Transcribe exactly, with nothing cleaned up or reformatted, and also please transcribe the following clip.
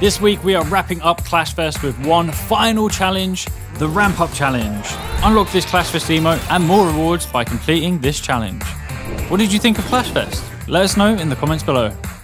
This week we are wrapping up Clash Fest with one final challenge, the Ramp Up Challenge. Unlock this Clash Fest emote and more rewards by completing this challenge. What did you think of Clash Fest? Let us know in the comments below.